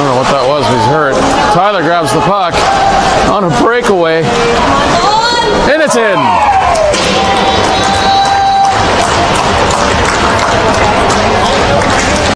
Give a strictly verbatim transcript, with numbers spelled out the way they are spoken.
know what that was, but he's hurt. Tyler grabs the puck on a breakaway, and it's in.